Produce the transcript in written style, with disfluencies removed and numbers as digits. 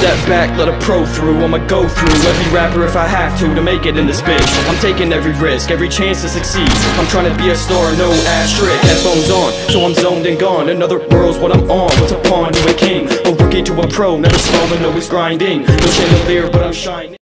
step back, let a pro through. I'ma go through every rapper if I have to make it in this bitch. I'm taking every risk, every chance to succeed. I'm trying to be a star, no asterisk. Headphones on, so I'm zoned and gone. Another world's what I'm on. What's a pawn to a king? A rookie to a pro, never falling, always grinding. No chandelier, but I'm shining.